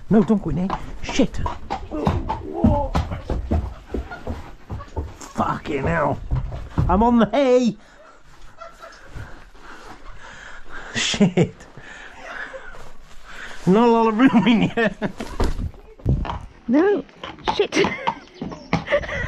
No, don't go in there. Shit. Fucking hell. I'm on the hay. Shit. Not a lot of room in here. No. Shit.